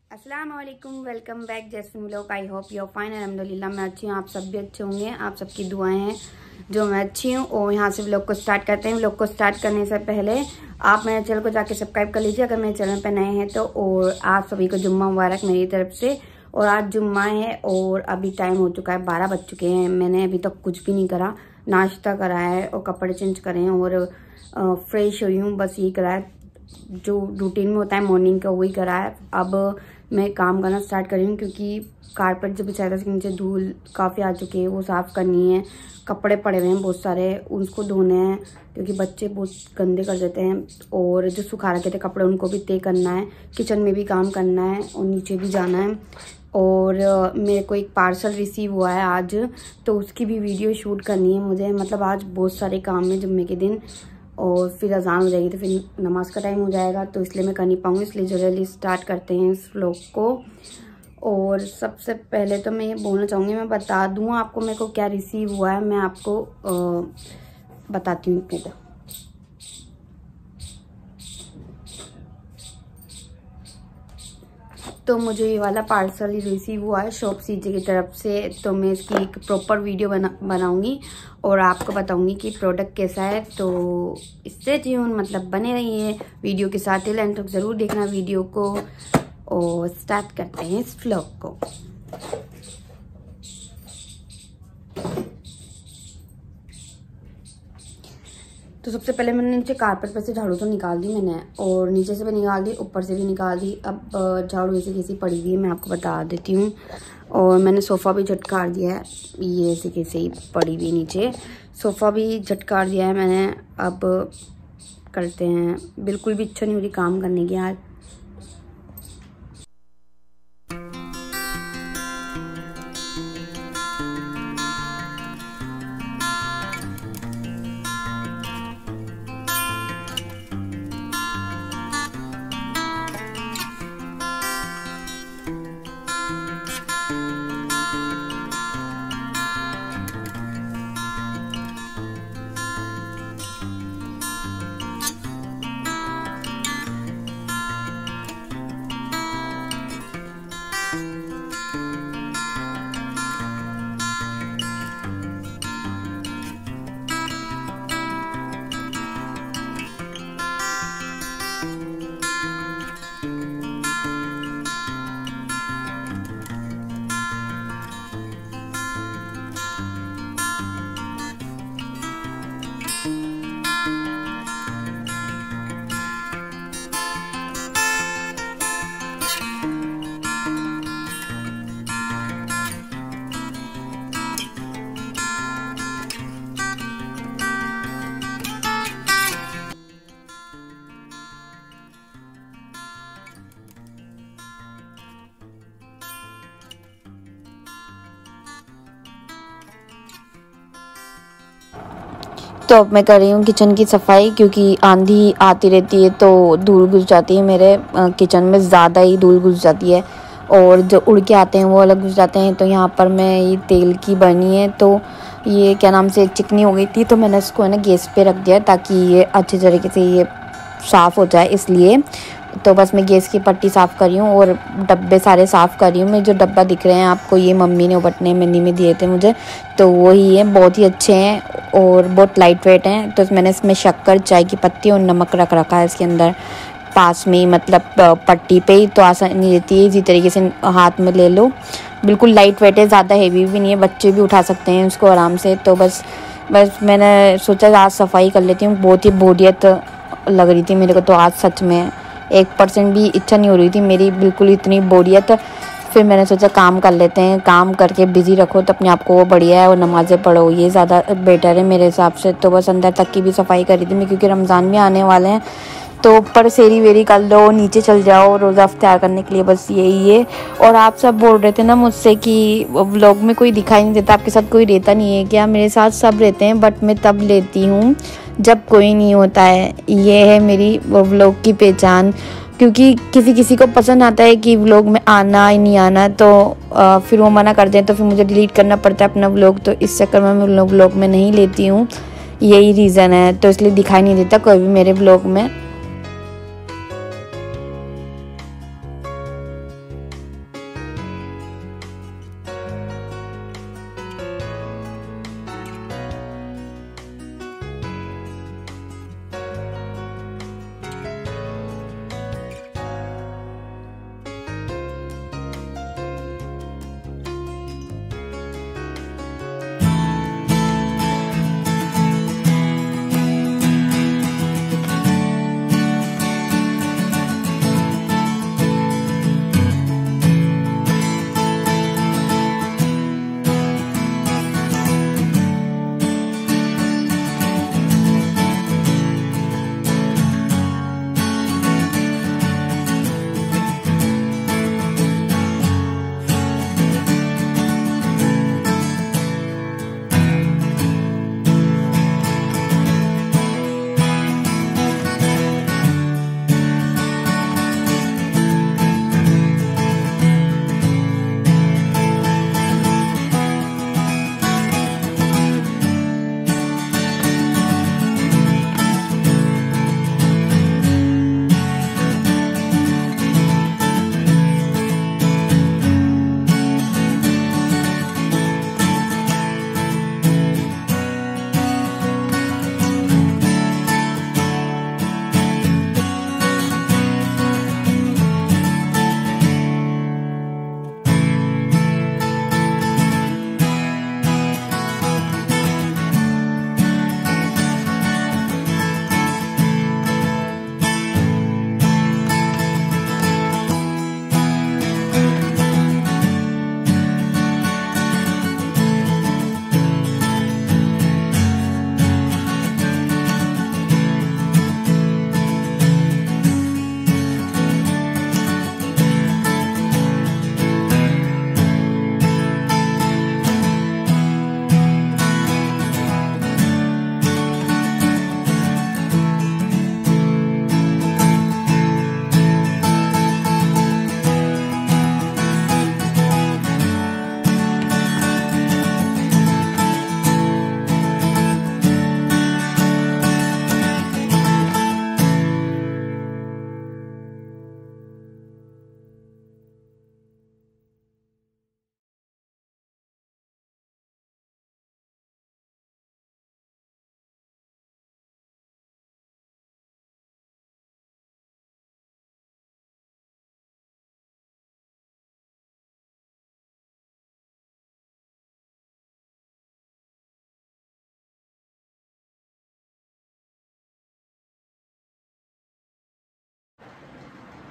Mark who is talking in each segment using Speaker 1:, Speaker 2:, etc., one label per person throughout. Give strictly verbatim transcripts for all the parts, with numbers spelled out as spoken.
Speaker 1: अस्सलाम वालेकुम, welcome back Jasmine vlog. I hope you are fine. अल्हम्दुलिल्लाह मैं अच्छी हूँ, आप सब भी अच्छे होंगे। आप सबकी दुआएं हैं जो मैं अच्छी हूँ। और यहाँ से व्लॉग को स्टार्ट करते हैं। व्लॉग को स्टार्ट करने से पहले आप मेरे चैनल को जाके सब्सक्राइब कर लीजिए अगर मेरे चैनल पर नए हैं तो। और आप सभी को जुम्मा मुबारक मेरी तरफ से। और आज जुम्मा है और अभी टाइम हो चुका है, बारह बज चुके हैं। मैंने अभी तक कुछ भी नहीं करा, नाश्ता करा है और कपड़े चेंज करे हैं और फ्रेश हुई हूँ। बस यही करा है जो रूटीन में होता है मॉर्निंग का, वही करा है। अब मैं काम करना स्टार्ट कर रही हूँ क्योंकि कारपेट जो बिछाया था उसके नीचे धूल काफ़ी आ चुकी है, वो साफ़ करनी है। कपड़े पड़े हुए हैं बहुत सारे, उसको धोने हैं क्योंकि बच्चे बहुत गंदे कर देते हैं। और जो सुखा रखे थे कपड़े उनको भी तय करना है। किचन में भी काम करना है और नीचे भी जाना है। और मेरे को एक पार्सल रिसीव हुआ है आज, तो उसकी भी वीडियो शूट करनी है मुझे। मतलब आज बहुत सारे काम है जुम्मे के दिन, और फिर अजान हो जाएगी तो फिर नमाज का टाइम हो जाएगा, तो इसलिए मैं कर नहीं पाऊँगी। इसलिए जल्दी स्टार्ट करते हैं इस व्लॉग को। और सबसे पहले तो मैं ये बोलना चाहूँगी, मैं बता दूँ आपको मेरे को क्या रिसीव हुआ है। मैं आपको आ, बताती हूँ इधर। तो मुझे ये वाला पार्सल रिसीव हुआ है शॉप सीजे की तरफ से। तो मैं इसकी एक प्रॉपर वीडियो बना बनाऊँगी और आपको बताऊंगी कि प्रोडक्ट कैसा है। तो इससे ट्यून मतलब बने रहिए वीडियो के साथ, एंड तक ज़रूर देखना वीडियो को। और स्टार्ट करते हैं इस व्लॉग को। तो सबसे पहले मैंने नीचे कारपेट पर से झाड़ू तो निकाल दी मैंने, और नीचे से भी निकाल दी, ऊपर से भी निकाल दी। अब झाड़ू ऐसी कैसी पड़ी हुई है मैं आपको बता देती हूँ। और मैंने सोफ़ा भी झटकार दिया है, ये ऐसे कैसे ही पड़ी हुई नीचे। सोफ़ा भी झटकार दिया है मैंने। अब करते हैं, बिल्कुल भी इच्छा नहीं हो रही काम करने की आज। तो अब मैं कर रही हूँ किचन की सफाई, क्योंकि आंधी आती रहती है तो धूल घुस जाती है मेरे किचन में, ज़्यादा ही धूल घुस जाती है। और जो उड़ के आते हैं वो अलग घुस जाते हैं। तो यहाँ पर मैं ये तेल की बर्नी है, तो ये क्या नाम से चिकनी हो गई थी, तो मैंने इसको है ना गैस पे रख दिया ताकि ये अच्छे तरीके से ये साफ़ हो जाए, इसलिए। तो बस मैं गैस की पट्टी साफ़ कर रही हूँ और डब्बे सारे साफ़ कर रही हूँ। मैं जो डब्बा दिख रहे हैं आपको, ये मम्मी ने उपटने मेहंदी में दिए थे मुझे, तो वही है। बहुत ही अच्छे हैं और बहुत लाइट वेट हैं। तो मैंने इसमें शक्कर, चाय की पत्ती और नमक रख रखा है इसके अंदर पास में ही, मतलब पट्टी पे ही, तो आसानी रहती है। इसी तरीके से हाथ में ले लो। बिल्कुल लाइट वेट है, ज़्यादा हेवी भी नहीं है, बच्चे भी उठा सकते हैं उसको आराम से। तो बस बस मैंने सोचा आज सफाई कर लेती हूँ। बहुत ही बोरियत लग रही थी मेरे को तो आज, सच में एक परसेंट भी इच्छा नहीं हो रही थी मेरी, बिल्कुल इतनी बोरियत। फिर मैंने सोचा काम कर लेते हैं, काम करके बिज़ी रखो तो अपने आप को वो बढ़िया है, और नमाज़ें पढ़ो, ये ज़्यादा बेटर है मेरे हिसाब से। तो बस अंदर तक की भी सफाई करी थी मैं, क्योंकि रमज़ान भी आने वाले हैं। तो ऊपर सेरी वेरी कर लो, नीचे चल जाओ रोज़ा इफ्तार करने के लिए, बस यही है। और आप सब बोल रहे थे ना मुझसे कि व्लॉग में कोई दिखाई नहीं देता, आपके साथ कोई रहता नहीं है क्या? मेरे साथ सब रहते हैं, बट मैं तब लेती हूँ जब कोई नहीं होता है। ये है मेरी व्लॉग की पहचान। क्योंकि किसी किसी को पसंद आता है कि व्लॉग में आना ही नहीं आना, तो आ, फिर वो मना कर दें तो फिर मुझे डिलीट करना पड़ता है अपना व्लॉग। तो इस चक्कर में मैं व्लॉग में नहीं लेती हूँ, यही रीज़न है। तो इसलिए दिखाई नहीं देता कोई भी मेरे व्लॉग में।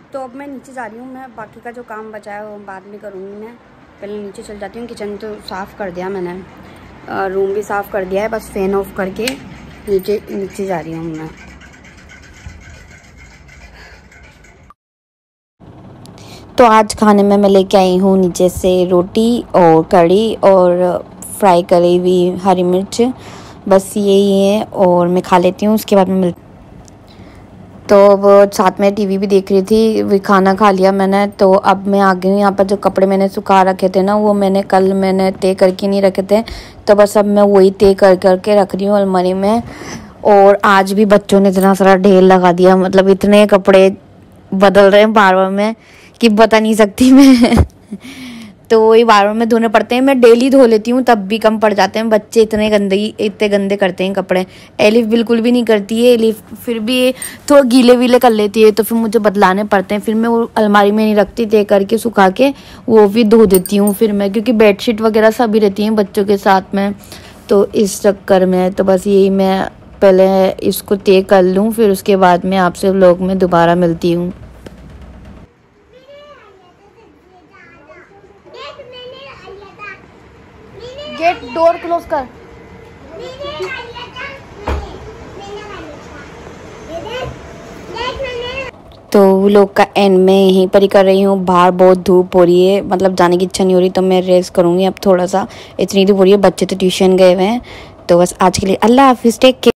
Speaker 2: तो अब मैं नीचे जा रही हूँ। मैं बाकी का जो काम बचा है वो बाद में करूँगी। मैं पहले नीचे चल जाती हूँ। किचन तो साफ़ कर दिया मैंने, रूम भी साफ़ कर दिया है, बस फ़ैन ऑफ करके नीचे नीचे जा रही हूँ मैं।
Speaker 1: तो आज खाने में मैं लेके आई हूँ नीचे से रोटी और कढ़ी और फ्राई करी हुई हरी मिर्च, बस यही है और मैं खा लेती हूँ। उसके बाद में मिल तो वो साथ में टीवी भी देख रही थी। वो खाना खा लिया मैंने, तो अब मैं आ गई हूँ। यहाँ पर जो कपड़े मैंने सुखा रखे थे ना, वो मैंने कल मैंने तय करके नहीं रखे थे, तो बस अब मैं वही तय कर करके रख रही हूँ अलमारी में। और आज भी बच्चों ने इतना सारा ढेर लगा दिया, मतलब इतने कपड़े बदल रहे हैं बार बार में कि बता नहीं सकती मैं तो वही बार बार में धोने पड़ते हैं। मैं डेली धो लेती हूँ तब भी कम पड़ जाते हैं। बच्चे इतने गंदगी इतने गंदे करते हैं कपड़े। एलिफ बिल्कुल भी नहीं करती है, एलिफ फिर भी थोड़ा गीले वीले कर लेती है, तो फिर मुझे बदलाने पड़ते हैं। फिर मैं वो अलमारी में नहीं रखती, तय करके सुखा के वो भी धो देती हूँ फिर मैं, क्योंकि बेडशीट वगैरह सभी रहती हैं बच्चों के साथ में, तो इस चक्कर में तो बस यही मैं पहले इसको तय कर लूँ, फिर उसके बाद में आपसे व्लॉग में दोबारा मिलती हूँ।
Speaker 2: गेट डोर क्लोज कर।
Speaker 1: तो लोग का एंड में यहीं पर ही कर रही हूँ। बाहर बहुत धूप हो रही है, मतलब जाने की इच्छा नहीं हो रही, तो मैं रेस्ट करूँगी अब थोड़ा सा। इतनी धूप हो रही है, बच्चे तो ट्यूशन गए हुए हैं। तो बस आज के लिए अल्लाह हाफिज़, टेक केयर।